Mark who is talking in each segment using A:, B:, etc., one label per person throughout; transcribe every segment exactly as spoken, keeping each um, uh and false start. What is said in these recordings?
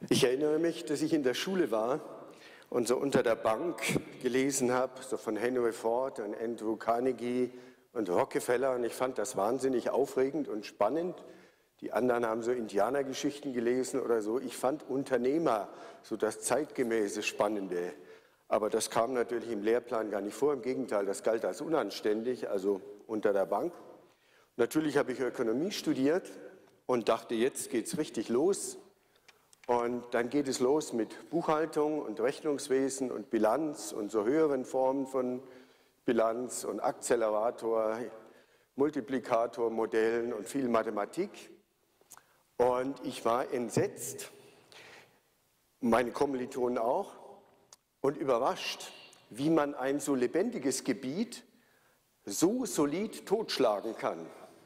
A: Ich erinnere mich, dass ich in der Schule war und so unter der Bank gelesen habe, so von Henry Ford und Andrew Carnegie und Rockefeller, und ich fand das wahnsinnig aufregend und spannend. Die anderen haben so Indianergeschichten gelesen oder so. Ich fand Unternehmer so das zeitgemäße Spannende. Aber das kam natürlich im Lehrplan gar nicht vor. Im Gegenteil, das galt als unanständig, also unter der Bank. Natürlich habe ich Ökonomie studiert und dachte, jetzt geht es richtig los. Und dann geht es los mit Buchhaltung und Rechnungswesen und Bilanz und so höheren Formen von Bilanz und Akzelerator, Multiplikatormodellen und viel Mathematik. Und ich war entsetzt, meine Kommilitonen auch, und überrascht, wie man ein so lebendiges Gebiet so solid totschlagen kann.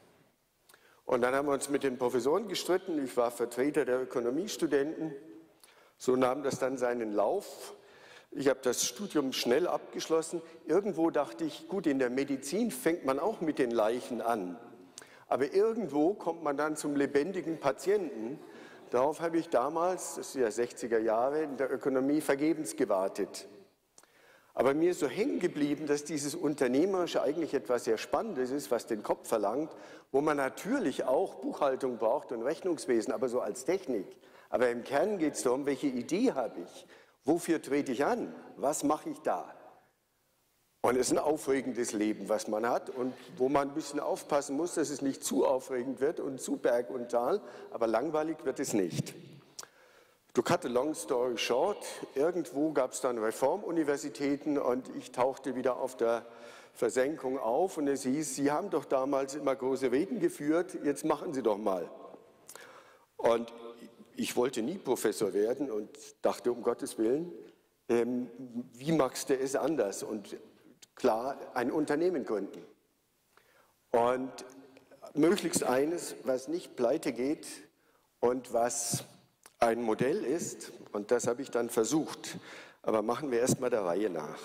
A: Und dann haben wir uns mit den Professoren gestritten. Ich war Vertreter der Ökonomiestudenten. So nahm das dann seinen Lauf. Ich habe das Studium schnell abgeschlossen. Irgendwo dachte ich, gut, in der Medizin fängt man auch mit den Leichen an. Aber irgendwo kommt man dann zum lebendigen Patienten. Darauf habe ich damals, das ist ja sechziger Jahre, in der Ökonomie vergebens gewartet. Aber mir ist so hängen geblieben, dass dieses Unternehmerische eigentlich etwas sehr Spannendes ist, was den Kopf verlangt, wo man natürlich auch Buchhaltung braucht und Rechnungswesen, aber so als Technik. Aber im Kern geht es darum, welche Idee habe ich, wofür trete ich an, was mache ich da? Und es ist ein aufregendes Leben, was man hat und wo man ein bisschen aufpassen muss, dass es nicht zu aufregend wird und zu Berg und Tal, aber langweilig wird es nicht. To cut a long story short, irgendwo gab es dann Reformuniversitäten und ich tauchte wieder auf der Versenkung auf und es hieß, Sie haben doch damals immer große Reden geführt, jetzt machen Sie doch mal. Und ich wollte nie Professor werden und dachte, um Gottes Willen, ähm, wie magst du es anders? Und klar, ein Unternehmen gründen. Und möglichst eines, was nicht pleite geht und was ein Modell ist, und das habe ich dann versucht. Aber machen wir erst mal der Reihe nach.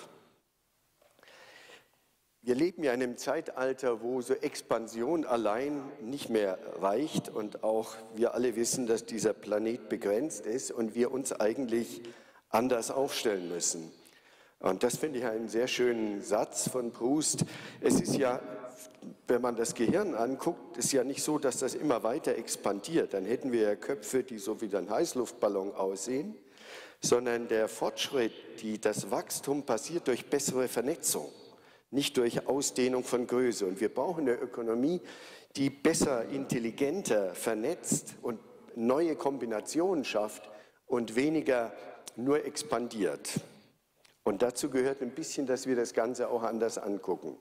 A: Wir leben ja in einem Zeitalter, wo so Expansion allein nicht mehr reicht und auch wir alle wissen, dass dieser Planet begrenzt ist und wir uns eigentlich anders aufstellen müssen. Und das finde ich einen sehr schönen Satz von Proust. Es ist ja, wenn man das Gehirn anguckt, ist ja nicht so, dass das immer weiter expandiert. Dann hätten wir ja Köpfe, die so wie ein Heißluftballon aussehen, sondern der Fortschritt, die, das Wachstum passiert durch bessere Vernetzung, nicht durch Ausdehnung von Größe. Und wir brauchen eine Ökonomie, die besser, intelligenter vernetzt und neue Kombinationen schafft und weniger nur expandiert. Und dazu gehört ein bisschen, dass wir das Ganze auch anders angucken.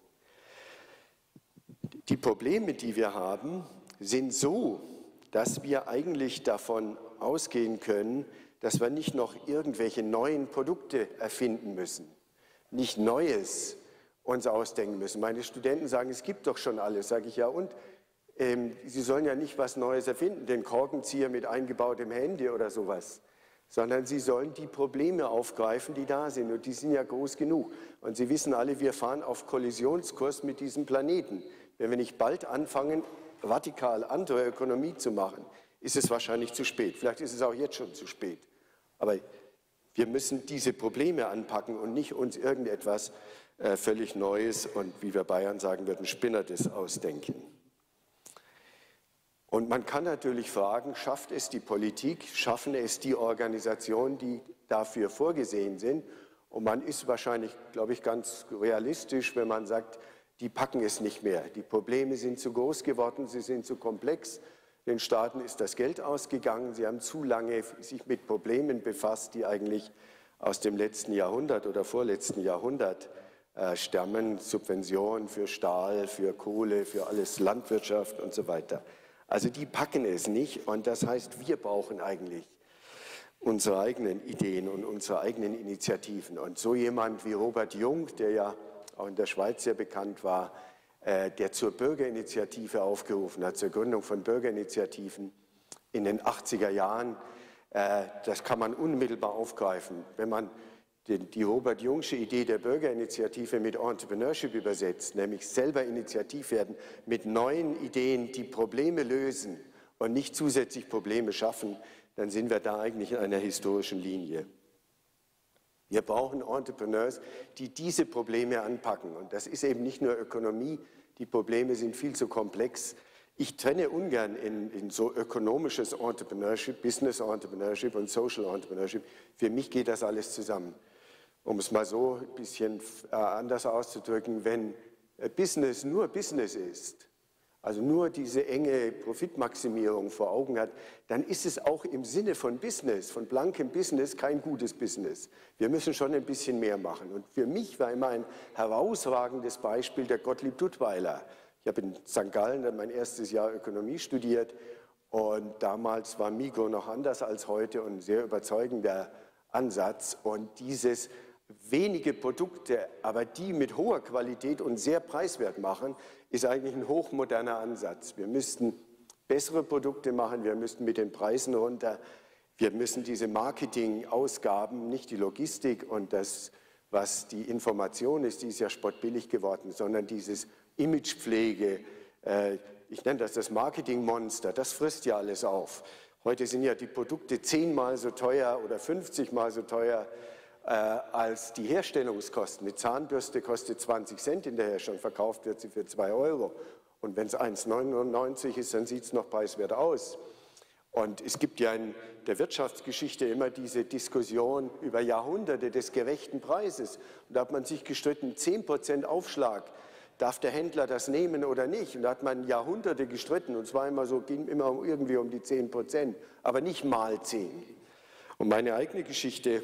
A: Die Probleme, die wir haben, sind so, dass wir eigentlich davon ausgehen können, dass wir nicht noch irgendwelche neuen Produkte erfinden müssen, nicht Neues uns ausdenken müssen. Meine Studenten sagen, es gibt doch schon alles, sage ich ja, und ähm, sie sollen ja nicht was Neues erfinden, den Korkenzieher mit eingebautem Handy oder sowas, sondern sie sollen die Probleme aufgreifen, die da sind, und die sind ja groß genug. Und Sie wissen alle, wir fahren auf Kollisionskurs mit diesem Planeten. Wenn wir nicht bald anfangen, radikal andere Ökonomie zu machen, ist es wahrscheinlich zu spät. Vielleicht ist es auch jetzt schon zu spät. Aber wir müssen diese Probleme anpacken und nicht uns irgendetwas äh, völlig Neues und, wie wir Bayern sagen würden, Spinnertes ausdenken. Und man kann natürlich fragen, schafft es die Politik, schaffen es die Organisationen, die dafür vorgesehen sind? Und man ist wahrscheinlich, glaube ich, ganz realistisch, wenn man sagt, die packen es nicht mehr. Die Probleme sind zu groß geworden, sie sind zu komplex. Den Staaten ist das Geld ausgegangen, sie haben zu lange sich mit Problemen befasst, die eigentlich aus dem letzten Jahrhundert oder vorletzten Jahrhundert äh, stammen. Subventionen für Stahl, für Kohle, für alles Landwirtschaft und so weiter. Also die packen es nicht und das heißt, wir brauchen eigentlich unsere eigenen Ideen und unsere eigenen Initiativen. Und so jemand wie Robert Jung, der ja auch in der Schweiz sehr bekannt war, äh, der zur Bürgerinitiative aufgerufen hat, zur Gründung von Bürgerinitiativen in den achtziger Jahren, äh, das kann man unmittelbar aufgreifen. Wenn man den, die Robert Jungsche Idee der Bürgerinitiative mit Entrepreneurship übersetzt, nämlich selber initiativ werden, mit neuen Ideen, die Probleme lösen und nicht zusätzlich Probleme schaffen, dann sind wir da eigentlich in einer historischen Linie. Wir brauchen Entrepreneurs, die diese Probleme anpacken. Und das ist eben nicht nur Ökonomie, die Probleme sind viel zu komplex. Ich trenne ungern in, in so ökonomisches Entrepreneurship, Business Entrepreneurship und Social Entrepreneurship. Für mich geht das alles zusammen. Um es mal so ein bisschen anders auszudrücken, wenn Business nur Business ist, also nur diese enge Profitmaximierung vor Augen hat, dann ist es auch im Sinne von Business, von blankem Business, kein gutes Business. Wir müssen schon ein bisschen mehr machen. Und für mich war immer ein herausragendes Beispiel der Gottlieb Duttweiler. Ich habe in Sankt Gallen dann mein erstes Jahr Ökonomie studiert und damals war Migros noch anders als heute und ein sehr überzeugender Ansatz. Und dieses wenige Produkte, aber die mit hoher Qualität und sehr preiswert machen, ist eigentlich ein hochmoderner Ansatz. Wir müssten bessere Produkte machen, wir müssten mit den Preisen runter, wir müssen diese Marketingausgaben, nicht die Logistik und das, was die Information ist, die ist ja spottbillig geworden, sondern dieses Imagepflege, äh, ich nenne das das Marketingmonster, das frisst ja alles auf. Heute sind ja die Produkte zehnmal so teuer oder fünfzigmal so teuer äh, als die Herstellungskosten. Eine Zahnbürste kostet zwanzig Cent in der Herstellung, verkauft wird sie für zwei Euro. Und wenn es eins neunundneunzig ist, dann sieht es noch preiswert aus. Und es gibt ja in der Wirtschaftsgeschichte immer diese Diskussion über Jahrhunderte des gerechten Preises. Und da hat man sich gestritten, zehn Prozent Aufschlag, darf der Händler das nehmen oder nicht? Und da hat man Jahrhunderte gestritten und zwar immer so, ging immer irgendwie um die zehn Prozent, aber nicht mal zehn. Und meine eigene Geschichte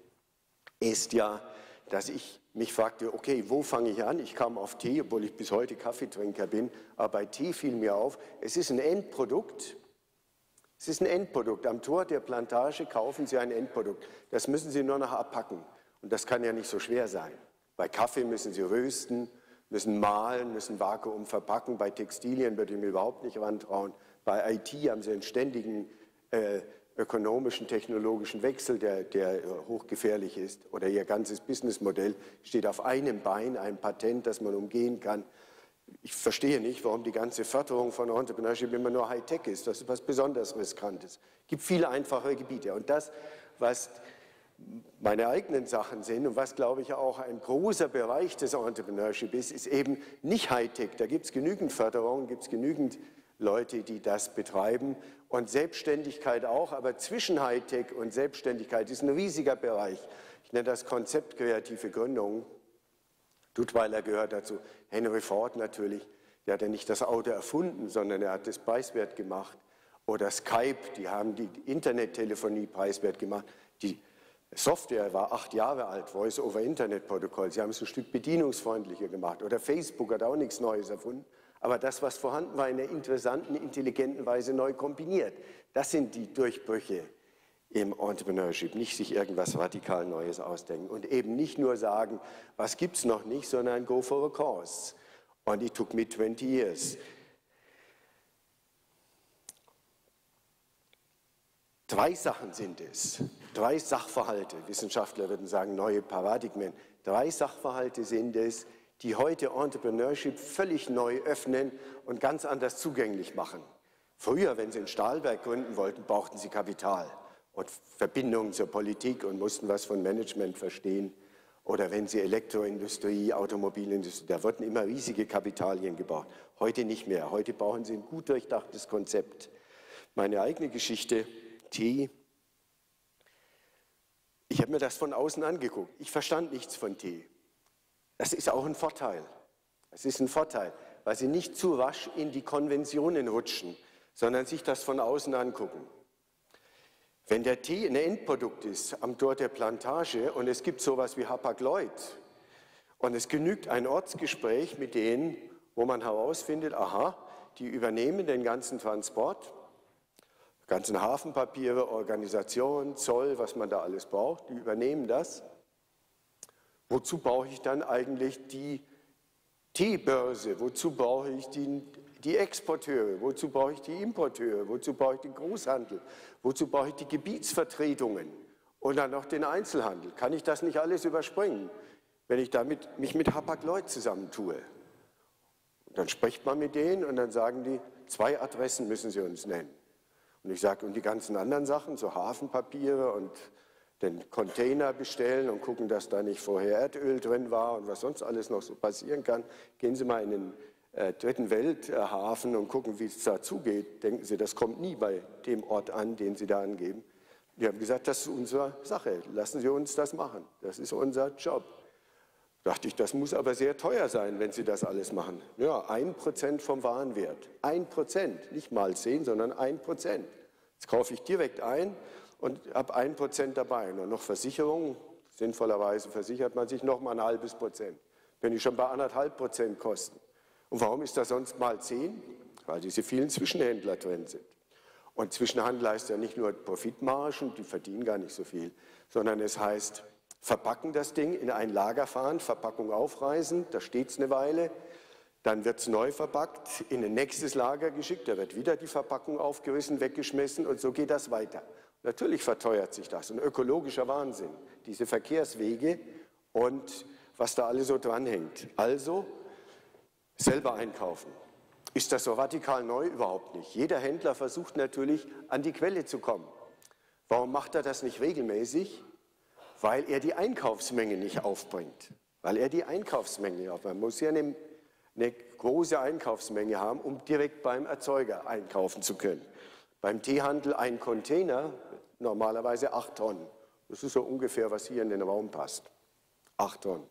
A: ist ja, dass ich mich fragte, okay, wo fange ich an? Ich kam auf Tee, obwohl ich bis heute Kaffeetrinker bin, aber bei Tee fiel mir auf, es ist ein Endprodukt. Es ist ein Endprodukt. Am Tor der Plantage kaufen Sie ein Endprodukt. Das müssen Sie nur noch abpacken. Und das kann ja nicht so schwer sein. Bei Kaffee müssen Sie rösten, müssen mahlen, müssen Vakuum verpacken. Bei Textilien würde ich mir überhaupt nicht rantrauen. Bei I T haben Sie einen ständigen äh, ökonomischen, technologischen Wechsel, der, der hochgefährlich ist. Oder Ihr ganzes Businessmodell steht auf einem Bein, ein Patent, das man umgehen kann. Ich verstehe nicht, warum die ganze Förderung von Entrepreneurship immer nur Hightech ist. Das ist was besonders Riskantes. Es gibt viele einfache Gebiete. Und das, was meine eigenen Sachen sind und was, glaube ich, auch ein großer Bereich des Entrepreneurship ist, ist eben nicht Hightech. Da gibt es genügend Förderung, gibt es genügend Leute, die das betreiben. Und Selbstständigkeit auch, aber zwischen Hightech und Selbstständigkeit ist ein riesiger Bereich. Ich nenne das Konzept kreative Gründung. Duttweiler gehört dazu, Henry Ford natürlich, der hat ja nicht das Auto erfunden, sondern er hat es preiswert gemacht. Oder Skype, die haben die Internettelefonie preiswert gemacht. Die Software war acht Jahre alt, Voice-over-Internet-Protokoll, sie haben es ein Stück bedienungsfreundlicher gemacht. Oder Facebook hat auch nichts Neues erfunden, aber das, was vorhanden war, in einer interessanten, intelligenten Weise neu kombiniert. Das sind die Durchbrüche im Entrepreneurship, nicht sich irgendwas radikal Neues ausdenken und eben nicht nur sagen, was gibt es noch nicht, sondern go for a cause. Und it took me twenty years. Drei Sachen sind es, drei Sachverhalte, Wissenschaftler würden sagen neue Paradigmen, drei Sachverhalte sind es, die heute Entrepreneurship völlig neu öffnen und ganz anders zugänglich machen. Früher, wenn Sie ein Stahlwerk gründen wollten, brauchten Sie Kapital und Verbindungen zur Politik und mussten was von Management verstehen. Oder wenn Sie Elektroindustrie, Automobilindustrie, da wurden immer riesige Kapitalien gebraucht. Heute nicht mehr. Heute brauchen Sie ein gut durchdachtes Konzept. Meine eigene Geschichte, Tee. Ich habe mir das von außen angeguckt. Ich verstand nichts von Tee. Das ist auch ein Vorteil. Das ist ein Vorteil, weil Sie nicht zu rasch in die Konventionen rutschen, sondern sich das von außen angucken. Wenn der Tee ein Endprodukt ist am Tor der Plantage und es gibt sowas wie Hapag-Lloyd und es genügt ein Ortsgespräch mit denen, wo man herausfindet, aha, die übernehmen den ganzen Transport, ganzen Hafenpapiere, Organisation, Zoll, was man da alles braucht, die übernehmen das. Wozu brauche ich dann eigentlich die Teebörse? Wozu brauche ich die, die Exporteure? Wozu brauche ich die Importeure? Wozu brauche ich den Großhandel? Wozu brauche ich die Gebietsvertretungen? Und dann noch den Einzelhandel. Kann ich das nicht alles überspringen, wenn ich damit, mich mit Hapag-Lloyd zusammentue? Und dann spricht man mit denen und dann sagen die, zwei Adressen müssen Sie uns nennen. Und ich sage, und die ganzen anderen Sachen, so Hafenpapiere und den Container bestellen und gucken, dass da nicht vorher Erdöl drin war und was sonst alles noch so passieren kann. Gehen Sie mal in den äh, dritten Welthafen und gucken, wie es da zugeht. Denken Sie, das kommt nie bei dem Ort an, den Sie da angeben. Die haben gesagt, das ist unsere Sache, lassen Sie uns das machen, das ist unser Job. Dachte ich, das muss aber sehr teuer sein, wenn Sie das alles machen. Ja, ein Prozent vom Warenwert, ein Prozent, nicht mal zehn, sondern ein Prozent. Jetzt kaufe ich direkt ein und habe ein Prozent dabei. Und noch Versicherung, sinnvollerweise versichert man sich noch mal ein halbes Prozent. Bin ich schon bei anderthalb Prozent Kosten. Und warum ist das sonst mal zehn? Weil diese vielen Zwischenhändler drin sind. Und Zwischenhandel heißt ja nicht nur Profitmargen, die verdienen gar nicht so viel, sondern es heißt, verpacken das Ding, in ein Lager fahren, Verpackung aufreißen, da steht es eine Weile, dann wird es neu verpackt, in ein nächstes Lager geschickt, da wird wieder die Verpackung aufgerissen, weggeschmissen und so geht das weiter. Natürlich verteuert sich das, ein ökologischer Wahnsinn, diese Verkehrswege und was da alles so dranhängt. Also selber einkaufen. Ist das so radikal neu? Überhaupt nicht. Jeder Händler versucht natürlich, an die Quelle zu kommen. Warum macht er das nicht regelmäßig? Weil er die Einkaufsmenge nicht aufbringt. Weil er die Einkaufsmenge aufbringt. Man muss ja eine, eine große Einkaufsmenge haben, um direkt beim Erzeuger einkaufen zu können. Beim Teehandel ein Container, normalerweise acht Tonnen. Das ist so ungefähr, was hier in den Raum passt. Acht Tonnen.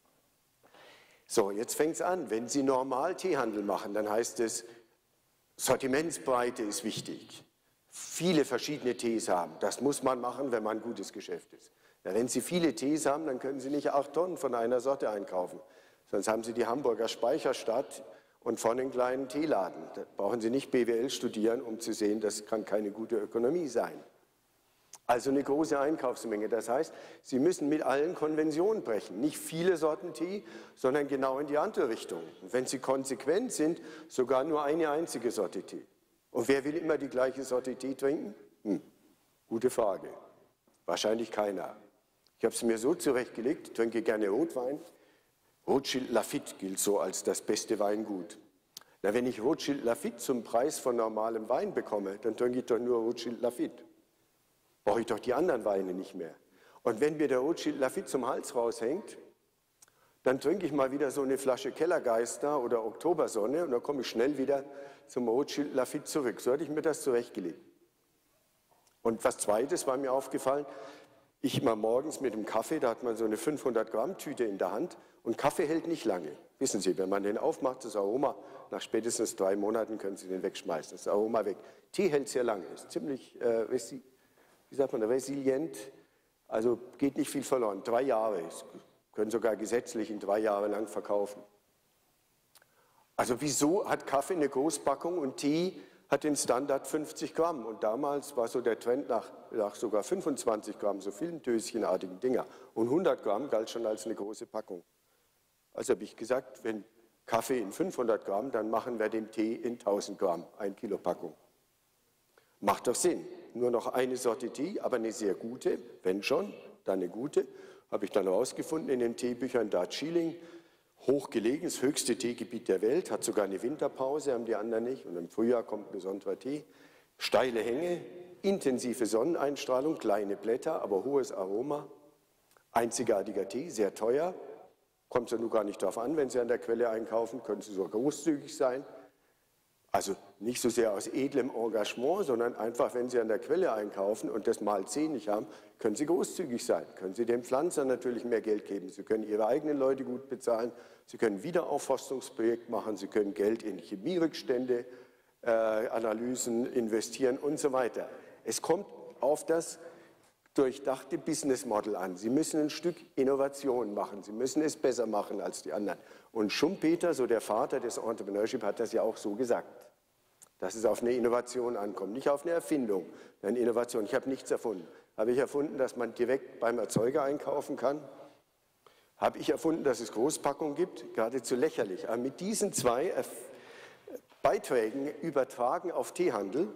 A: So, jetzt fängt es an. Wenn Sie normal Teehandel machen, dann heißt es, Sortimentsbreite ist wichtig. Viele verschiedene Tees haben. Das muss man machen, wenn man ein gutes Geschäft ist. Ja, wenn Sie viele Tees haben, dann können Sie nicht acht Tonnen von einer Sorte einkaufen. Sonst haben Sie die Hamburger Speicherstadt und vorne einen kleinen Teeladen. Da brauchen Sie nicht B W L studieren, um zu sehen, das kann keine gute Ökonomie sein. Also eine große Einkaufsmenge. Das heißt, Sie müssen mit allen Konventionen brechen. Nicht viele Sorten Tee, sondern genau in die andere Richtung. Und wenn Sie konsequent sind, sogar nur eine einzige Sorte Tee. Und wer will immer die gleiche Sorte Tee trinken? Hm, gute Frage. Wahrscheinlich keiner. Ich habe es mir so zurechtgelegt, ich trinke gerne Rotwein. Rothschild Lafite gilt so als das beste Weingut. Na, wenn ich Rothschild Lafite zum Preis von normalem Wein bekomme, dann trinke ich doch nur Rothschild Lafite. Brauche ich doch die anderen Weine nicht mehr. Und wenn mir der Rothschild Lafite zum Hals raushängt, dann trinke ich mal wieder so eine Flasche Kellergeister oder Oktobersonne und dann komme ich schnell wieder zum Rothschild Lafite zurück. So hatte ich mir das zurechtgelegt. Und was Zweites war mir aufgefallen, ich mal morgens mit dem Kaffee, da hat man so eine fünfhundert Gramm Tüte in der Hand und Kaffee hält nicht lange. Wissen Sie, wenn man den aufmacht, das Aroma, nach spätestens drei Monaten können Sie den wegschmeißen, das Aroma weg. Tee hält sehr lange, ist ziemlich, äh, wie sagt man, resilient, also geht nicht viel verloren. Drei Jahre, können sogar gesetzlich in drei Jahre lang verkaufen. Also wieso hat Kaffee eine Großpackung und Tee hat den Standard fünfzig Gramm? Und damals war so der Trend nach, nach sogar fünfundzwanzig Gramm, so vielen döschenartigen Dinger. Und hundert Gramm galt schon als eine große Packung. Also habe ich gesagt, wenn Kaffee in fünfhundert Gramm, dann machen wir den Tee in tausend Gramm, ein Kilo Packung. Macht doch Sinn. Nur noch eine Sorte Tee, aber eine sehr gute, wenn schon, dann eine gute. Habe ich dann herausgefunden in den Teebüchern Darjeeling, hochgelegen, das höchste Teegebiet der Welt, hat sogar eine Winterpause, haben die anderen nicht. Und im Frühjahr kommt ein besonderer Tee. Steile Hänge, intensive Sonneneinstrahlung, kleine Blätter, aber hohes Aroma. Einzigartiger Tee, sehr teuer. Kommt es ja nun gar nicht darauf an, wenn Sie an der Quelle einkaufen, können Sie so großzügig sein. Also nicht so sehr aus edlem Engagement, sondern einfach, wenn Sie an der Quelle einkaufen und das mal zehn nicht haben, können Sie großzügig sein. Können Sie den Pflanzern natürlich mehr Geld geben. Sie können Ihre eigenen Leute gut bezahlen. Sie können Wiederaufforstungsprojekte machen. Sie können Geld in Chemierückstände, äh, Analysen investieren und so weiter. Es kommt auf das durchdachte Business Model an. Sie müssen ein Stück Innovation machen. Sie müssen es besser machen als die anderen. Und Schumpeter, so der Vater des Entrepreneurship, hat das ja auch so gesagt, dass es auf eine Innovation ankommt, nicht auf eine Erfindung, eine Innovation. Ich habe nichts erfunden. Habe ich erfunden, dass man direkt beim Erzeuger einkaufen kann? Habe ich erfunden, dass es Großpackungen gibt? Geradezu lächerlich. Aber mit diesen zwei Beiträgen übertragen auf Teehandel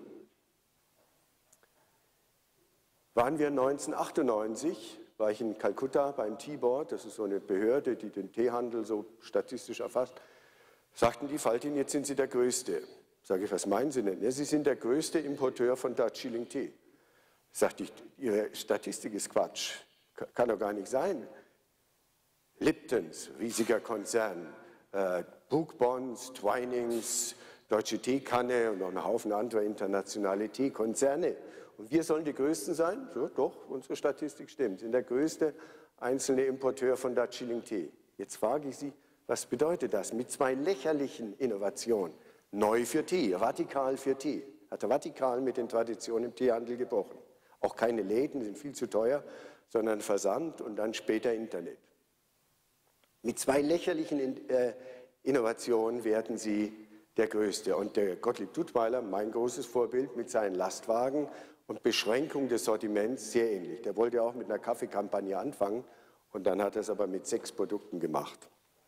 A: waren wir neunzehnhundertachtundneunzig, war ich in Kalkutta beim Tea Board, das ist so eine Behörde, die den Teehandel so statistisch erfasst, sagten die Faltin, jetzt sind Sie der Größte. Sage ich, was meinen Sie denn? Ja, Sie sind der größte Importeur von Darjeeling-Tee. Sagte ich, Ihre Statistik ist Quatsch. Kann doch gar nicht sein. Liptons, riesiger Konzern, äh, Brooke Bonds, Twinings, Deutsche Teekanne und noch ein Haufen anderer internationale Teekonzerne. Und wir sollen die Größten sein? So, doch, unsere Statistik stimmt. Sind der größte einzelne Importeur von Darjeeling-Tee. Jetzt frage ich Sie, was bedeutet das? Mit zwei lächerlichen Innovationen. Neu für Tee, radikal für Tee. Hat radikal mit den Traditionen im Teehandel gebrochen. Auch keine Läden, sind viel zu teuer, sondern Versand und dann später Internet. Mit zwei lächerlichen äh, Innovationen werden Sie der Größte. Und der Gottlieb Duttweiler, mein großes Vorbild, mit seinen Lastwagen und Beschränkung des Sortiments sehr ähnlich. Der wollte auch mit einer Kaffeekampagne anfangen und dann hat er es aber mit sechs Produkten gemacht.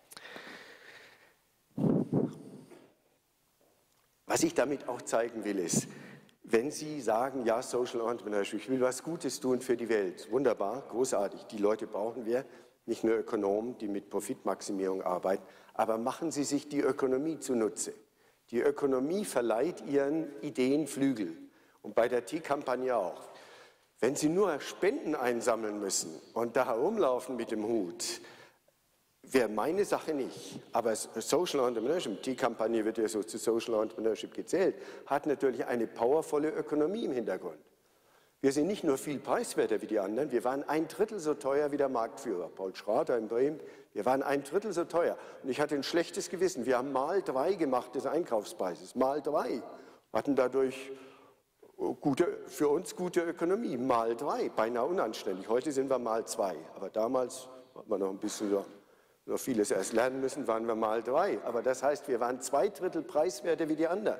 A: Was ich damit auch zeigen will, ist, wenn Sie sagen, ja, Social Entrepreneurship, ich will was Gutes tun für die Welt, wunderbar, großartig, die Leute brauchen wir, nicht nur Ökonomen, die mit Profitmaximierung arbeiten, aber machen Sie sich die Ökonomie zunutze. Die Ökonomie verleiht Ihren Ideen Flügel und bei der Teekampagne auch. Wenn Sie nur Spenden einsammeln müssen und da herumlaufen mit dem Hut, wäre meine Sache nicht. Aber Social Entrepreneurship, die Kampagne wird ja so zu Social Entrepreneurship gezählt, hat natürlich eine powervolle Ökonomie im Hintergrund. Wir sind nicht nur viel preiswerter wie die anderen, wir waren ein Drittel so teuer wie der Marktführer, Paul Schrader in Bremen, wir waren ein Drittel so teuer. Und ich hatte ein schlechtes Gewissen, wir haben mal drei gemacht des Einkaufspreises, mal drei, hatten dadurch gute, für uns gute Ökonomie, mal drei, beinahe unanständig. Heute sind wir mal zwei, aber damals hat man noch ein bisschen so, noch vieles erst lernen müssen, waren wir mal drei. Aber das heißt, wir waren zwei Drittel preiswerter wie die anderen.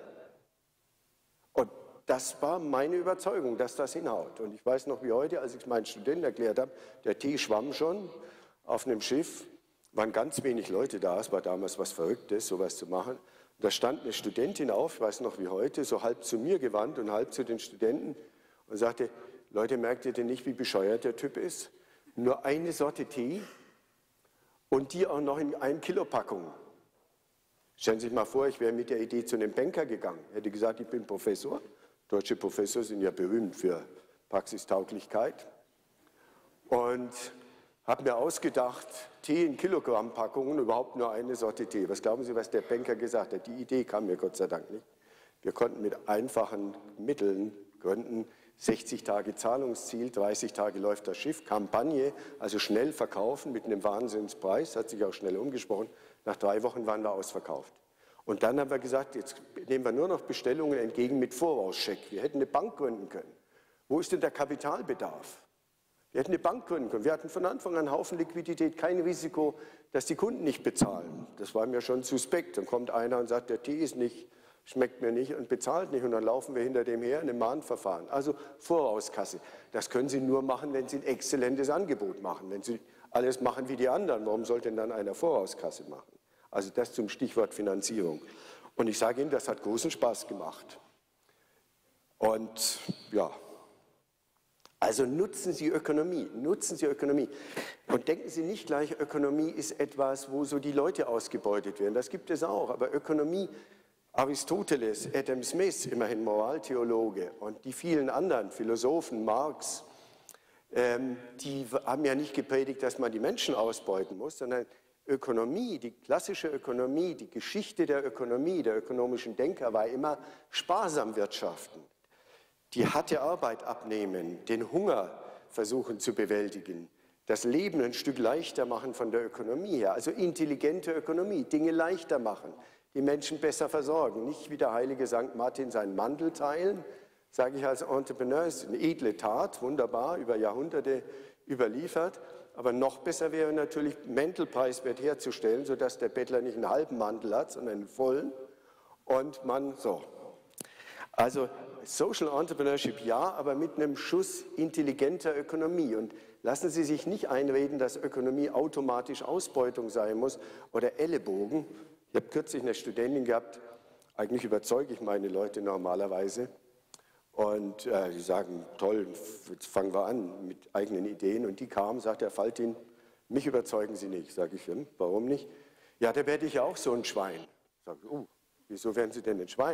A: Und das war meine Überzeugung, dass das hinhaut. Und ich weiß noch wie heute, als ich es meinen Studenten erklärt habe, der Tee schwamm schon auf einem Schiff, waren ganz wenig Leute da, es war damals was Verrücktes, sowas zu machen. Und da stand eine Studentin auf, ich weiß noch wie heute, so halb zu mir gewandt und halb zu den Studenten und sagte, Leute, merkt ihr denn nicht, wie bescheuert der Typ ist? Nur eine Sorte Tee und die auch noch in ein Kilo Packung. Stellen Sie sich mal vor, ich wäre mit der Idee zu einem Banker gegangen, hätte gesagt, ich bin Professor. Deutsche Professoren sind ja berühmt für Praxistauglichkeit. Und habe mir ausgedacht, Tee in Kilogramm-Packungen, überhaupt nur eine Sorte Tee. Was glauben Sie, was der Banker gesagt hat? Die Idee kam mir Gott sei Dank nicht. Wir konnten mit einfachen Mitteln gründen, sechzig Tage Zahlungsziel, dreißig Tage läuft das Schiff, Kampagne, also schnell verkaufen mit einem Wahnsinnspreis, hat sich auch schnell umgesprochen. Nach drei Wochen waren wir ausverkauft. Und dann haben wir gesagt, jetzt nehmen wir nur noch Bestellungen entgegen mit Vorauscheck. Wir hätten eine Bank gründen können. Wo ist denn der Kapitalbedarf? Wir hätten eine Bank gründen können. Wir hatten von Anfang an einen Haufen Liquidität, kein Risiko, dass die Kunden nicht bezahlen. Das war mir schon suspekt. Dann kommt einer und sagt, der Tee ist nicht, schmeckt mir nicht und bezahlt nicht. Und dann laufen wir hinter dem her in einem Mahnverfahren. Also Vorauskasse. Das können Sie nur machen, wenn Sie ein exzellentes Angebot machen. Wenn Sie alles machen wie die anderen, warum sollte denn dann einer Vorauskasse machen? Also das zum Stichwort Finanzierung. Und ich sage Ihnen, das hat großen Spaß gemacht. Und ja, also nutzen Sie Ökonomie, nutzen Sie Ökonomie. Und denken Sie nicht gleich, Ökonomie ist etwas, wo so die Leute ausgebeutet werden. Das gibt es auch, aber Ökonomie, Aristoteles, Adam Smith, immerhin Moraltheologe, und die vielen anderen Philosophen, Marx, ähm, die haben ja nicht gepredigt, dass man die Menschen ausbeuten muss, sondern Ökonomie, die klassische Ökonomie, die Geschichte der Ökonomie, der ökonomischen Denker war immer sparsam wirtschaften. Die harte Arbeit abnehmen, den Hunger versuchen zu bewältigen, das Leben ein Stück leichter machen von der Ökonomie her, also intelligente Ökonomie, Dinge leichter machen, die Menschen besser versorgen, nicht wie der heilige Sankt Martin seinen Mantel teilen, sage ich als Entrepreneur, ist eine edle Tat, wunderbar, über Jahrhunderte überliefert, aber noch besser wäre natürlich, Mäntelpreiswert herzustellen, sodass der Bettler nicht einen halben Mantel hat, sondern einen vollen und man so. Also Social Entrepreneurship ja, aber mit einem Schuss intelligenter Ökonomie. Und lassen Sie sich nicht einreden, dass Ökonomie automatisch Ausbeutung sein muss oder Ellenbogen. Ich habe kürzlich eine Studentin gehabt, eigentlich überzeuge ich meine Leute normalerweise. Und äh, die sagen, toll, jetzt fangen wir an mit eigenen Ideen. Und die kam, sagt Herr Faltin, mich überzeugen Sie nicht. Sage ich, hm, warum nicht? Ja, da werde ich ja auch so ein Schwein. Sage ich, oh, wieso werden Sie denn ein Schwein?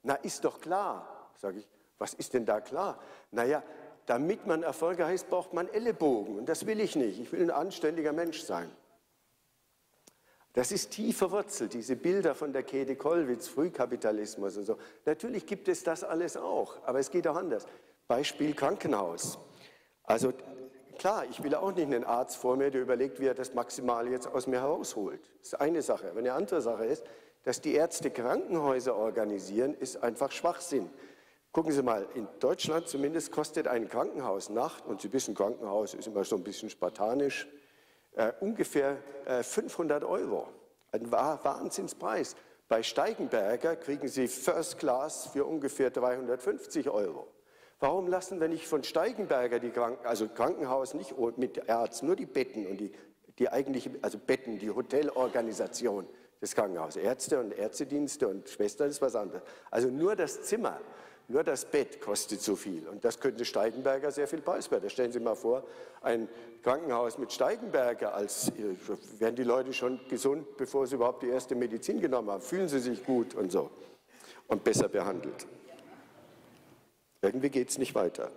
A: Na, ist doch klar, sage ich. Was ist denn da klar? Naja, damit man erfolgreich ist, braucht man Ellenbogen. Und das will ich nicht. Ich will ein anständiger Mensch sein. Das ist tief verwurzelt, diese Bilder von der Käthe Kollwitz, Frühkapitalismus und so. Natürlich gibt es das alles auch, aber es geht auch anders. Beispiel Krankenhaus. Also klar, ich will auch nicht einen Arzt vor mir, der überlegt, wie er das Maximale jetzt aus mir herausholt. Das ist eine Sache. Aber eine andere Sache ist, dass die Ärzte Krankenhäuser organisieren, ist einfach Schwachsinn. Gucken Sie mal, in Deutschland zumindest kostet ein Krankenhausnacht, und Sie wissen, Krankenhaus ist immer so ein bisschen spartanisch, äh, ungefähr äh, fünfhundert Euro. Ein Wahnsinnspreis. Bei Steigenberger kriegen Sie First Class für ungefähr dreihundertfünfzig Euro. Warum lassen wir nicht von Steigenberger die Kranken, also Krankenhaus nicht mit Arzt, nur die Betten und die, die eigentliche, also Betten, die Hotelorganisation des Krankenhauses. Ärzte und Ärztedienste und Schwestern ist was anderes. Also nur das Zimmer, nur das Bett kostet so viel. Und das könnte Steigenberger sehr viel preiswerter. Stellen Sie mal vor, ein Krankenhaus mit Steigenberger, als werden die Leute schon gesund, bevor sie überhaupt die erste Medizin genommen haben. Fühlen sie sich gut und so und besser behandelt. Irgendwie geht es nicht weiter.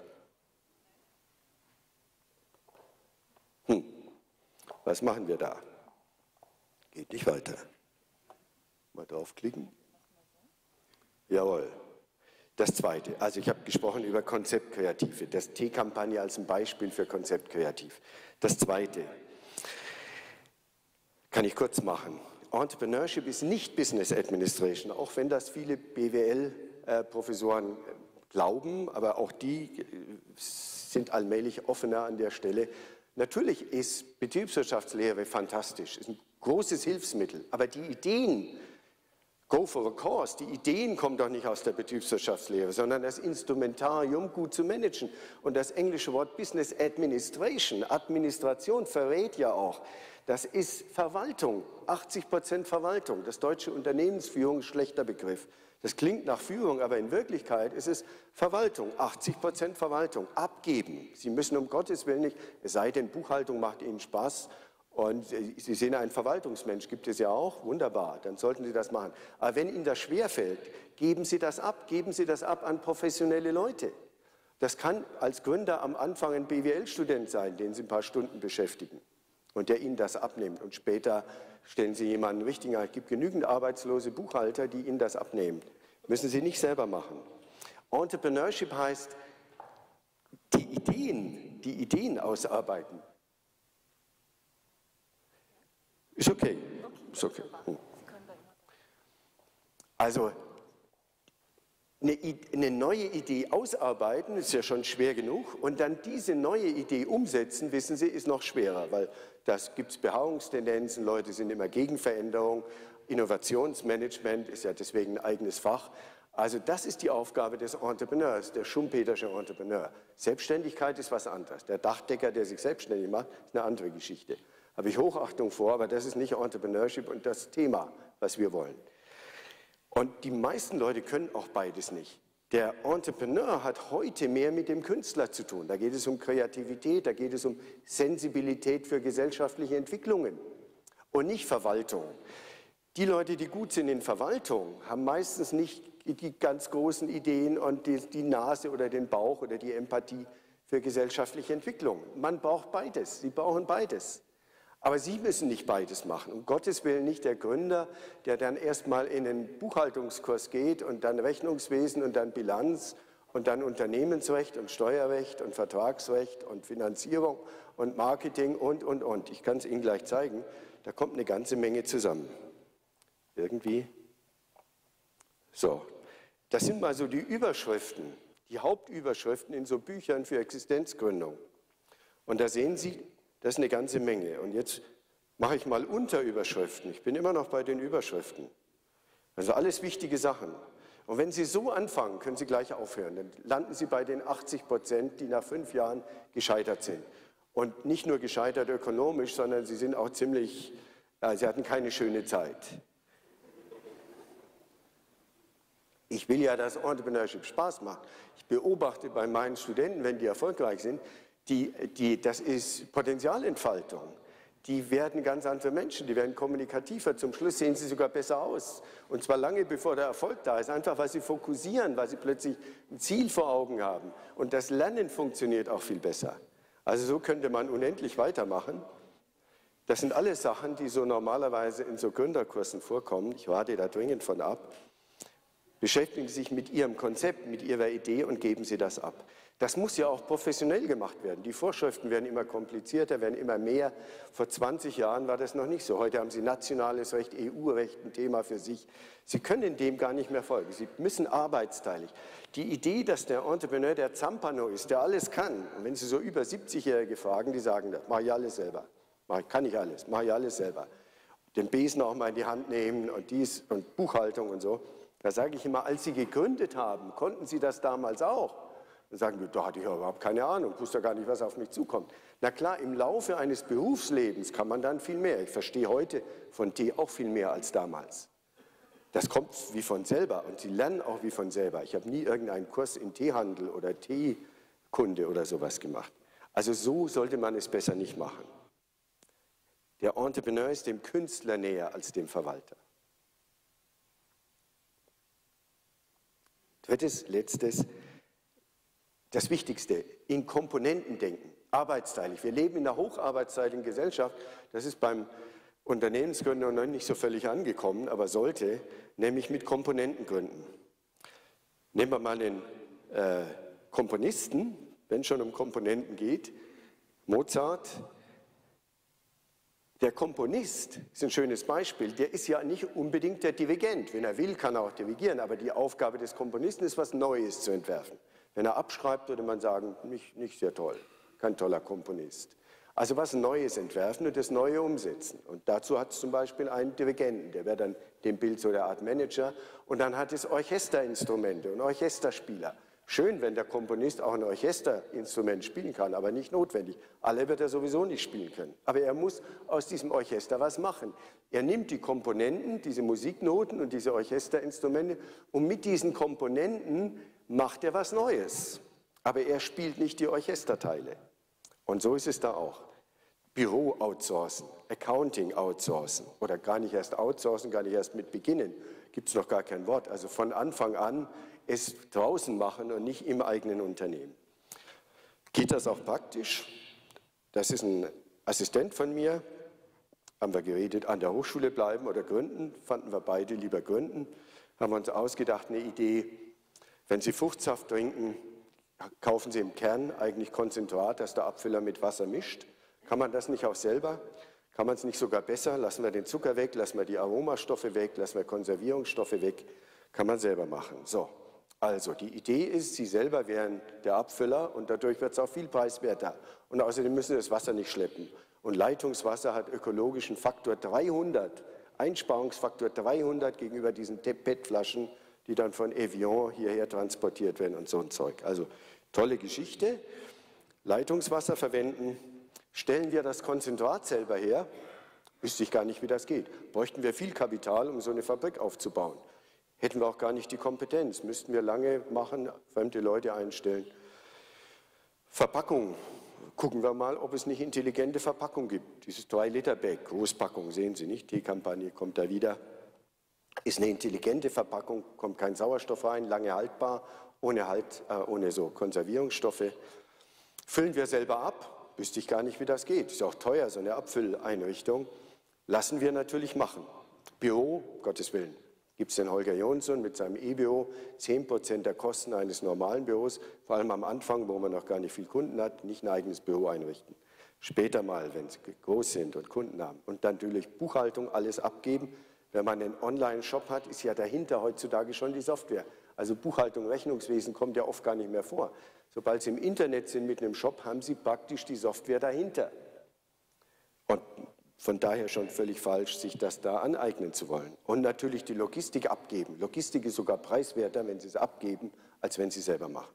A: Hm. Was machen wir da? Geht nicht weiter. Mal draufklicken. Jawohl. Das Zweite, also ich habe gesprochen über Konzeptkreative, das T-Kampagne als ein Beispiel für Konzeptkreativ. Das Zweite, kann ich kurz machen. Entrepreneurship ist nicht Business Administration, auch wenn das viele B W L-Professoren glauben, aber auch die sind allmählich offener an der Stelle. Natürlich ist Betriebswirtschaftslehre fantastisch, ist ein großes Hilfsmittel, aber die Ideen, go for the cause, die Ideen kommen doch nicht aus der Betriebswirtschaftslehre, sondern das Instrumentarium gut zu managen. Und das englische Wort Business Administration, Administration verrät ja auch, das ist Verwaltung, achtzig Prozent Verwaltung. Das deutsche Unternehmensführung ist ein schlechter Begriff. Das klingt nach Führung, aber in Wirklichkeit ist es Verwaltung, achtzig Prozent Verwaltung, abgeben. Sie müssen um Gottes Willen nicht, es sei denn, Buchhaltung macht Ihnen Spaß und Sie sehen, einen Verwaltungsmensch gibt es ja auch, wunderbar, dann sollten Sie das machen. Aber wenn Ihnen das schwerfällt, geben Sie das ab, geben Sie das ab an professionelle Leute. Das kann als Gründer am Anfang ein B W L-Student sein, den Sie ein paar Stunden beschäftigen und der Ihnen das abnimmt. Und später stellen Sie jemanden richtigen ein. Es gibt genügend arbeitslose Buchhalter, die Ihnen das abnehmen. Müssen Sie nicht selber machen. Entrepreneurship heißt, die Ideen, die Ideen ausarbeiten. Ist okay. Ist okay. Also, eine, eine neue Idee ausarbeiten ist ja schon schwer genug und dann diese neue Idee umsetzen, wissen Sie, ist noch schwerer, weil das gibt es Beharrungstendenzen, Leute sind immer gegen Veränderung, Innovationsmanagement ist ja deswegen ein eigenes Fach. Also das ist die Aufgabe des Entrepreneurs, der Schumpetersche Entrepreneur. Selbstständigkeit ist was anderes. Der Dachdecker, der sich selbstständig macht, ist eine andere Geschichte. Habe ich Hochachtung vor, aber das ist nicht Entrepreneurship und das Thema, was wir wollen. Und die meisten Leute können auch beides nicht. Der Entrepreneur hat heute mehr mit dem Künstler zu tun. Da geht es um Kreativität, da geht es um Sensibilität für gesellschaftliche Entwicklungen und nicht Verwaltung. Die Leute, die gut sind in Verwaltung, haben meistens nicht die ganz großen Ideen und die, die Nase oder den Bauch oder die Empathie für gesellschaftliche Entwicklung. Man braucht beides, sie brauchen beides. Aber Sie müssen nicht beides machen. Um Gottes Willen nicht der Gründer, der dann erstmal in den Buchhaltungskurs geht und dann Rechnungswesen und dann Bilanz und dann Unternehmensrecht und Steuerrecht und Vertragsrecht und Finanzierung und Marketing und, und, und. Ich kann es Ihnen gleich zeigen, da kommt eine ganze Menge zusammen. Irgendwie. So, das sind mal so die Überschriften, die Hauptüberschriften in so Büchern für Existenzgründung. Und da sehen Sie, das ist eine ganze Menge. Und jetzt mache ich mal Unterüberschriften. Ich bin immer noch bei den Überschriften. Also alles wichtige Sachen. Und wenn Sie so anfangen, können Sie gleich aufhören. Dann landen Sie bei den achtzig Prozent, die nach fünf Jahren gescheitert sind. Und nicht nur gescheitert ökonomisch, sondern sie sind auch ziemlich, äh, sie hatten keine schöne Zeit. Ich will ja, dass Entrepreneurship Spaß macht. Ich beobachte bei meinen Studenten, wenn die erfolgreich sind, Die, die, das ist Potenzialentfaltung. die werden ganz andere Menschen, die werden kommunikativer. Zum Schluss sehen sie sogar besser aus. Und zwar lange bevor der Erfolg da ist, einfach weil sie fokussieren, weil sie plötzlich ein Ziel vor Augen haben. Und das Lernen funktioniert auch viel besser. Also so könnte man unendlich weitermachen. Das sind alles Sachen, die so normalerweise in so Gründerkursen vorkommen. Ich rate da dringend von ab. Beschäftigen Sie sich mit Ihrem Konzept, mit Ihrer Idee und geben Sie das ab. Das muss ja auch professionell gemacht werden. Die Vorschriften werden immer komplizierter, werden immer mehr. Vor zwanzig Jahren war das noch nicht so. Heute haben Sie nationales Recht, E U-Recht, ein Thema für sich. Sie können dem gar nicht mehr folgen. Sie müssen arbeitsteilig. Die Idee, dass der Entrepreneur der Zampano ist, der alles kann, und wenn Sie so über siebzigjährige fragen, die sagen, das mache ich alles selber. Kann ich alles, mache ich alles selber. Den Besen auch mal in die Hand nehmen und dies und Buchhaltung und so. Da sage ich immer, als Sie gegründet haben, konnten Sie das damals auch? Dann sagen wir, da hatte ich ja überhaupt keine Ahnung, wusste ja gar nicht, was auf mich zukommt. Na klar, im Laufe eines Berufslebens kann man dann viel mehr. Ich verstehe heute von Tee auch viel mehr als damals. Das kommt wie von selber und Sie lernen auch wie von selber. Ich habe nie irgendeinen Kurs in Teehandel oder Teekunde oder sowas gemacht. Also so sollte man es besser nicht machen. Der Entrepreneur ist dem Künstler näher als dem Verwalter. Drittes, letztes, das Wichtigste, in Komponenten denken, arbeitsteilig. Wir leben in einer hocharbeitszeitigen Gesellschaft, das ist beim Unternehmensgründer noch nicht so völlig angekommen, aber sollte, nämlich mit Komponenten gründen. Nehmen wir mal einen äh, Komponisten, wenn es schon um Komponenten geht, Mozart. Der Komponist ist ein schönes Beispiel, der ist ja nicht unbedingt der Dirigent. Wenn er will, kann er auch dirigieren, aber die Aufgabe des Komponisten ist, was Neues zu entwerfen. Wenn er abschreibt, würde man sagen, nicht, nicht sehr toll, kein toller Komponist. Also was Neues entwerfen und das Neue umsetzen. Und dazu hat es zum Beispiel einen Dirigenten, der wäre dann dem Bild so der Art Manager. Und dann hat es Orchesterinstrumente und Orchesterspieler. Schön, wenn der Komponist auch ein Orchesterinstrument spielen kann, aber nicht notwendig. Alle wird er sowieso nicht spielen können. Aber er muss aus diesem Orchester was machen. Er nimmt die Komponenten, diese Musiknoten und diese Orchesterinstrumente und mit diesen Komponenten macht er was Neues. Aber er spielt nicht die Orchesterteile. Und so ist es da auch. Büro outsourcen, Accounting outsourcen oder gar nicht erst outsourcen, gar nicht erst mit beginnen. Gibt es noch gar kein Wort. Also von Anfang an es draußen machen und nicht im eigenen Unternehmen. Geht das auch praktisch? Das ist ein Assistent von mir, haben wir geredet, an der Hochschule bleiben oder gründen, fanden wir beide lieber gründen, haben wir uns ausgedacht, eine Idee, wenn Sie Fruchtsaft trinken, kaufen Sie im Kern eigentlich Konzentrat, das der Abfüller mit Wasser mischt. Kann man das nicht auch selber? Kann man es nicht sogar besser? Lassen wir den Zucker weg, lassen wir die Aromastoffe weg, lassen wir Konservierungsstoffe weg, kann man selber machen. So. Also, die Idee ist, Sie selber wären der Abfüller und dadurch wird es auch viel preiswerter. Und außerdem müssen Sie das Wasser nicht schleppen. Und Leitungswasser hat ökologischen Faktor dreihundert, Einsparungsfaktor dreihundert gegenüber diesen P E T-Flaschen, die dann von Evian hierher transportiert werden und so ein Zeug. Also, tolle Geschichte. Leitungswasser verwenden. Stellen wir das Konzentrat selber her, wüsste ich gar nicht, wie das geht. Bräuchten wir viel Kapital, um so eine Fabrik aufzubauen. Hätten wir auch gar nicht die Kompetenz, müssten wir lange machen, fremde Leute einstellen. Verpackung. Gucken wir mal, ob es nicht intelligente Verpackung gibt. Dieses drei Liter Bag, Großpackung, sehen Sie nicht, Teekampagne kommt da wieder. Ist eine intelligente Verpackung, kommt kein Sauerstoff rein, lange haltbar, ohne, halt, äh, ohne so Konservierungsstoffe. Füllen wir selber ab, wüsste ich gar nicht, wie das geht. Ist auch teuer, so eine Abfülleinrichtung. Lassen wir natürlich machen. Büro, Gottes Willen. Gibt es den Holger Jonsson mit seinem E-Büro, zehn Prozent der Kosten eines normalen Büros, vor allem am Anfang, wo man noch gar nicht viel Kunden hat, nicht ein eigenes Büro einrichten. Später mal, wenn sie groß sind und Kunden haben. Und dann natürlich Buchhaltung, alles abgeben. Wenn man einen Online-Shop hat, ist ja dahinter heutzutage schon die Software. Also Buchhaltung, Rechnungswesen kommt ja oft gar nicht mehr vor. Sobald Sie im Internet sind mit einem Shop, haben Sie praktisch die Software dahinter. Und von daher schon völlig falsch, sich das da aneignen zu wollen. Und natürlich die Logistik abgeben. Logistik ist sogar preiswerter, wenn Sie es abgeben, als wenn Sie es selber machen.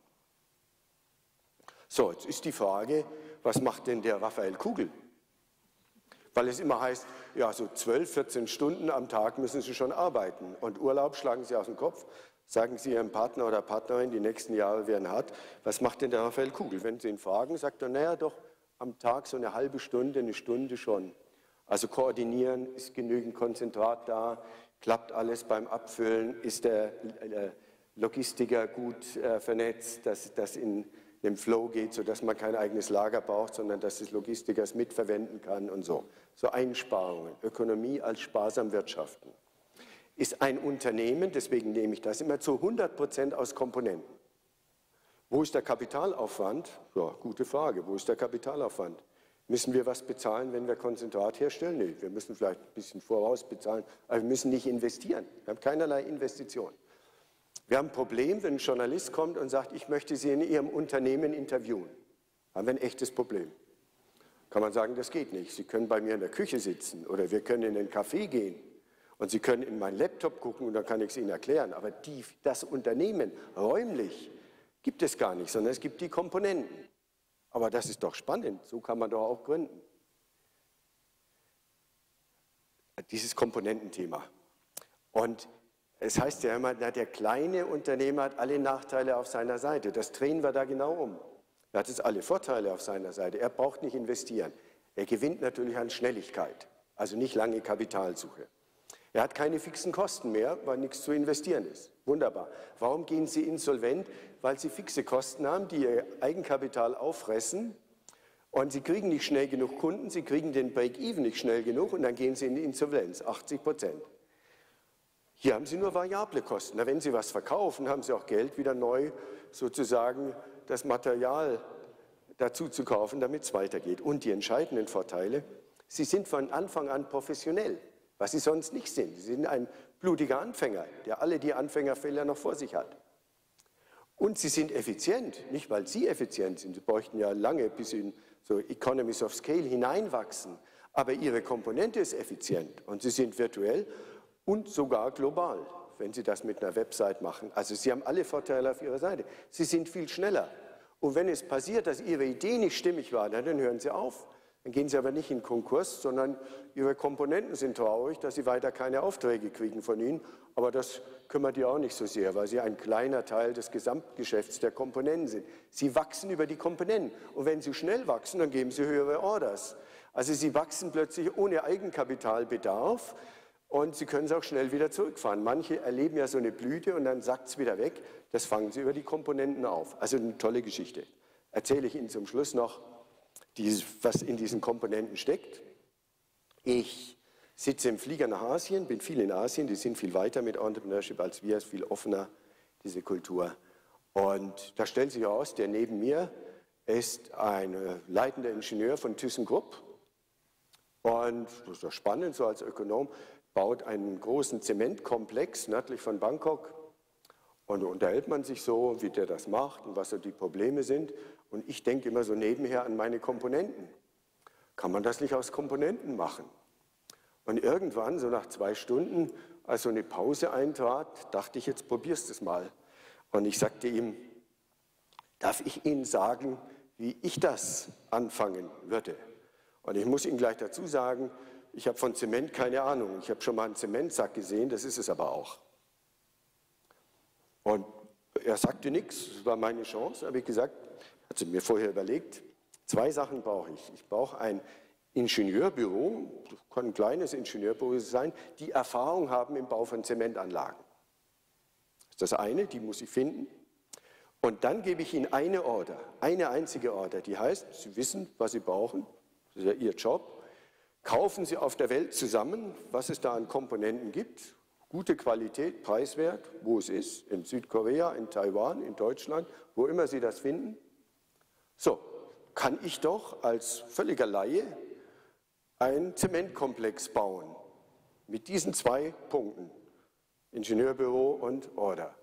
A: So, jetzt ist die Frage, was macht denn der Raphael Kugel? Weil es immer heißt, ja, so zwölf, vierzehn Stunden am Tag müssen Sie schon arbeiten. Und Urlaub schlagen Sie aus dem Kopf. Sagen Sie Ihrem Partner oder Partnerin, die nächsten Jahre werden hart. Was macht denn der Raphael Kugel? Wenn Sie ihn fragen, sagt er, naja, doch am Tag so eine halbe Stunde, eine Stunde schon. Also koordinieren, ist genügend Konzentrat da, klappt alles beim Abfüllen, ist der Logistiker gut äh, vernetzt, dass das in dem Flow geht, sodass man kein eigenes Lager braucht, sondern dass das Logistiker es mitverwenden kann und so. So Einsparungen, Ökonomie als sparsam wirtschaften. Ist ein Unternehmen, deswegen nehme ich das immer zu hundert Prozent aus Komponenten. Wo ist der Kapitalaufwand? Ja, gute Frage. Wo ist der Kapitalaufwand? Müssen wir was bezahlen, wenn wir Konzentrat herstellen? Nee, wir müssen vielleicht ein bisschen voraus bezahlen, aber wir müssen nicht investieren. Wir haben keinerlei Investition. Wir haben ein Problem, wenn ein Journalist kommt und sagt, ich möchte Sie in Ihrem Unternehmen interviewen. Haben wir ein echtes Problem. Kann man sagen, das geht nicht. Sie können bei mir in der Küche sitzen oder wir können in den Café gehen und Sie können in meinen Laptop gucken und dann kann ich es Ihnen erklären. Aber die, das Unternehmen räumlich gibt es gar nicht, sondern es gibt die Komponenten. Aber das ist doch spannend, so kann man doch auch gründen. Dieses Komponententhema. Und es heißt ja immer, na, der kleine Unternehmer hat alle Nachteile auf seiner Seite. Das drehen wir da genau um. Er hat jetzt alle Vorteile auf seiner Seite. Er braucht nicht investieren. Er gewinnt natürlich an Schnelligkeit, also nicht lange Kapitalsuche. Er hat keine fixen Kosten mehr, weil nichts zu investieren ist. Wunderbar. Warum gehen Sie insolvent? Weil Sie fixe Kosten haben, die Ihr Eigenkapital auffressen und Sie kriegen nicht schnell genug Kunden, Sie kriegen den Break-Even nicht schnell genug und dann gehen Sie in die Insolvenz, achtzig Prozent. Hier haben Sie nur variable Kosten. Na, wenn Sie was verkaufen, haben Sie auch Geld, wieder neu sozusagen das Material dazu zu kaufen, damit es weitergeht. Und die entscheidenden Vorteile, Sie sind von Anfang an professionell, was Sie sonst nicht sind. Sie sind ein blutiger Anfänger, der alle die Anfängerfehler noch vor sich hat. Und Sie sind effizient, nicht weil Sie effizient sind. Sie bräuchten ja lange, bis Sie in so Economies of Scale hineinwachsen. Aber Ihre Komponente ist effizient und Sie sind virtuell und sogar global, wenn Sie das mit einer Website machen. Also Sie haben alle Vorteile auf Ihrer Seite. Sie sind viel schneller. Und wenn es passiert, dass Ihre Idee nicht stimmig war, dann hören Sie auf. Dann gehen Sie aber nicht in Konkurs, sondern Ihre Komponenten sind traurig, dass Sie weiter keine Aufträge kriegen von Ihnen. Aber das kümmert die auch nicht so sehr, weil Sie ein kleiner Teil des Gesamtgeschäfts der Komponenten sind. Sie wachsen über die Komponenten. Und wenn Sie schnell wachsen, dann geben Sie höhere Orders. Also Sie wachsen plötzlich ohne Eigenkapitalbedarf. Und Sie können es auch schnell wieder zurückfahren. Manche erleben ja so eine Blüte und dann sackt es wieder weg. Das fangen Sie über die Komponenten auf. Also eine tolle Geschichte. Erzähle ich Ihnen zum Schluss noch, dieses, was in diesen Komponenten steckt. Ich sitze im Flieger nach Asien, bin viel in Asien. Die sind viel weiter mit Entrepreneurship als wir, ist viel offener, diese Kultur. Und da stellt sich heraus, der neben mir ist ein leitender Ingenieur von ThyssenKrupp. Und das ist doch spannend, so als Ökonom, baut einen großen Zementkomplex nördlich von Bangkok und da unterhält man sich so, wie der das macht und was so die Probleme sind. Und ich denke immer so nebenher an meine Komponenten. Kann man das nicht aus Komponenten machen? Und irgendwann, so nach zwei Stunden, als so eine Pause eintrat, dachte ich, jetzt probierst du es mal. Und ich sagte ihm, darf ich Ihnen sagen, wie ich das anfangen würde? Und ich muss Ihnen gleich dazu sagen, ich habe von Zement keine Ahnung. Ich habe schon mal einen Zementsack gesehen, das ist es aber auch. Und er sagte nichts, das war meine Chance, habe ich gesagt, hatte mir vorher überlegt, zwei Sachen brauche ich. Ich brauche ein Ingenieurbüro, das kann ein kleines Ingenieurbüro sein, die Erfahrung haben im Bau von Zementanlagen. Das ist das eine, die muss ich finden. Und dann gebe ich Ihnen eine Order, eine einzige Order, die heißt, Sie wissen, was Sie brauchen, das ist ja Ihr Job. Kaufen Sie auf der Welt zusammen, was es da an Komponenten gibt. Gute Qualität, preiswert, wo es ist, in Südkorea, in Taiwan, in Deutschland, wo immer Sie das finden. So, kann ich doch als völliger Laie einen Zementkomplex bauen. Mit diesen zwei Punkten, Ingenieurbüro und Order.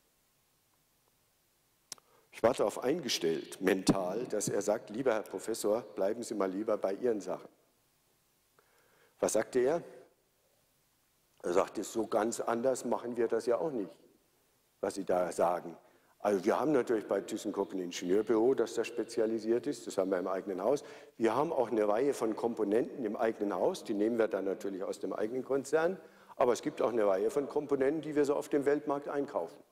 A: Ich war darauf eingestellt, mental, dass er sagt, lieber Herr Professor, bleiben Sie mal lieber bei Ihren Sachen. Was sagte er? Er sagte, so ganz anders machen wir das ja auch nicht, was Sie da sagen. Also wir haben natürlich bei ThyssenKrupp ein Ingenieurbüro, das da spezialisiert ist, das haben wir im eigenen Haus. Wir haben auch eine Reihe von Komponenten im eigenen Haus, die nehmen wir dann natürlich aus dem eigenen Konzern, aber es gibt auch eine Reihe von Komponenten, die wir so auf dem Weltmarkt einkaufen.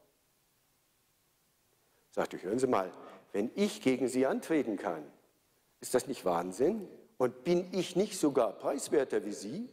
A: Sagte ich, hören Sie mal, wenn ich gegen Sie antreten kann, ist das nicht Wahnsinn? Und bin ich nicht sogar preiswerter wie Sie?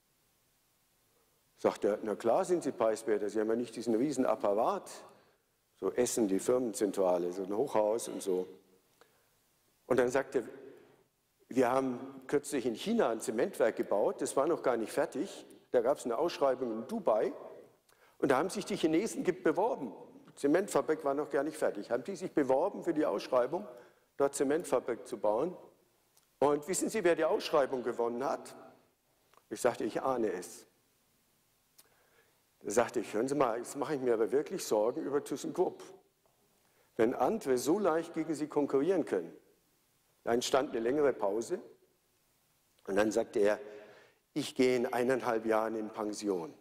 A: Sagt er, na klar sind Sie preiswerter, Sie haben ja nicht diesen riesen Apparat. So Essen, die Firmenzentrale, so ein Hochhaus und so. Und dann sagt er, wir haben kürzlich in China ein Zementwerk gebaut, das war noch gar nicht fertig. Da gab es eine Ausschreibung in Dubai und da haben sich die Chinesen beworben. Die Zementfabrik war noch gar nicht fertig. Haben die sich beworben für die Ausschreibung, dort Zementfabrik zu bauen. Und wissen Sie, wer die Ausschreibung gewonnen hat? Ich sagte, ich ahne es. Da sagte ich, hören Sie mal, jetzt mache ich mir aber wirklich Sorgen über ThyssenKrupp. Wenn andere so leicht gegen Sie konkurrieren können. Da entstand eine längere Pause und dann sagte er, ich gehe in eineinhalb Jahren in Pension.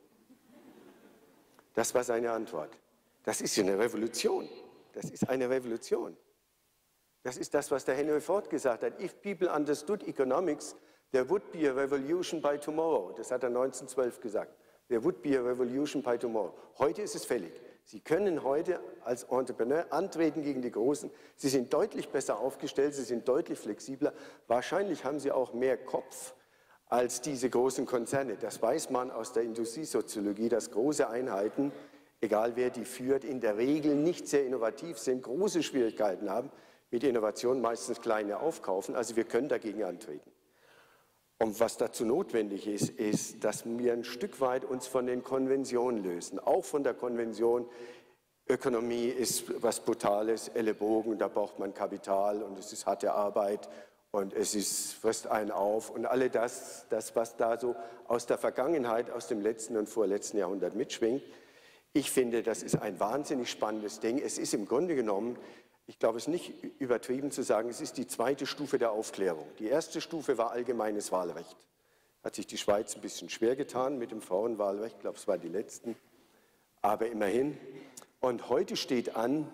A: Das war seine Antwort. Das ist ja eine Revolution. Das ist eine Revolution. Das ist das, was der Henry Ford gesagt hat. If people understood economics, there would be a revolution by tomorrow. Das hat er neunzehnhundertzwölf gesagt. There would be a revolution by tomorrow. Heute ist es fällig. Sie können heute als Entrepreneur antreten gegen die Großen. Sie sind deutlich besser aufgestellt, sie sind deutlich flexibler. Wahrscheinlich haben sie auch mehr Kopf als diese großen Konzerne. Das weiß man aus der Industriesoziologie, dass große Einheiten, egal wer die führt, in der Regel nicht sehr innovativ sind, große Schwierigkeiten haben, mit Innovation meistens kleine aufkaufen. Also wir können dagegen antreten. Und was dazu notwendig ist, ist, dass wir ein Stück weit uns von den Konventionen lösen. Auch von der Konvention, Ökonomie ist was Brutales, Ellenbogen, da braucht man Kapital und es ist harte Arbeit und es ist, frisst einen auf und alle das, das, was da so aus der Vergangenheit, aus dem letzten und vorletzten Jahrhundert mitschwingt. Ich finde, das ist ein wahnsinnig spannendes Ding. Es ist im Grunde genommen, ich glaube, es ist nicht übertrieben zu sagen, es ist die zweite Stufe der Aufklärung. Die erste Stufe war allgemeines Wahlrecht. Hat sich die Schweiz ein bisschen schwer getan mit dem Frauenwahlrecht, ich glaube, es war die letzten, aber immerhin. Und heute steht an,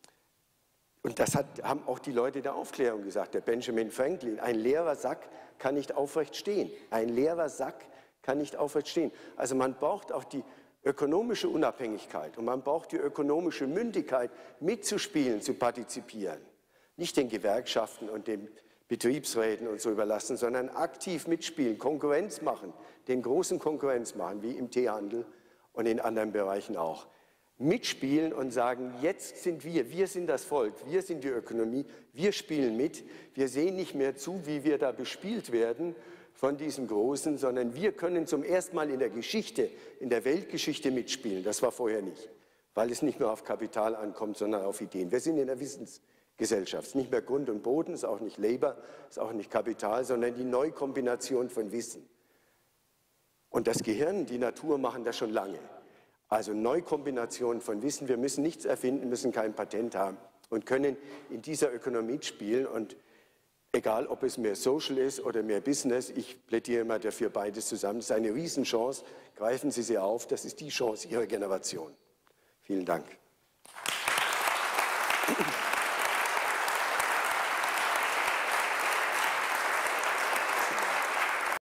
A: und das hat, haben auch die Leute der Aufklärung gesagt, der Benjamin Franklin, ein leerer Sack kann nicht aufrecht stehen. Ein leerer Sack kann nicht aufrecht stehen. Also man braucht auch die ökonomische Unabhängigkeit und man braucht die ökonomische Mündigkeit, mitzuspielen, zu partizipieren. Nicht den Gewerkschaften und den Betriebsräten und so überlassen, sondern aktiv mitspielen, Konkurrenz machen, den großen Konkurrenz machen, wie im Teehandel und in anderen Bereichen auch. Mitspielen und sagen, jetzt sind wir, wir sind das Volk, wir sind die Ökonomie, wir spielen mit, wir sehen nicht mehr zu, wie wir da bespielt werden von diesen Großen, sondern wir können zum ersten Mal in der Geschichte, in der Weltgeschichte mitspielen. Das war vorher nicht, weil es nicht mehr auf Kapital ankommt, sondern auf Ideen. Wir sind in der Wissensgesellschaft. Es ist nicht mehr Grund und Boden, es ist auch nicht Labor, es ist auch nicht Kapital, sondern die Neukombination von Wissen. Und das Gehirn, die Natur machen das schon lange. Also Neukombination von Wissen. Wir müssen nichts erfinden, müssen kein Patent haben und können in dieser Ökonomie spielen. Und egal, ob es mehr Social ist oder mehr Business, ich plädiere immer dafür beides zusammen. Das ist eine Riesenchance. Greifen Sie sie auf. Das ist die Chance Ihrer Generation. Vielen Dank.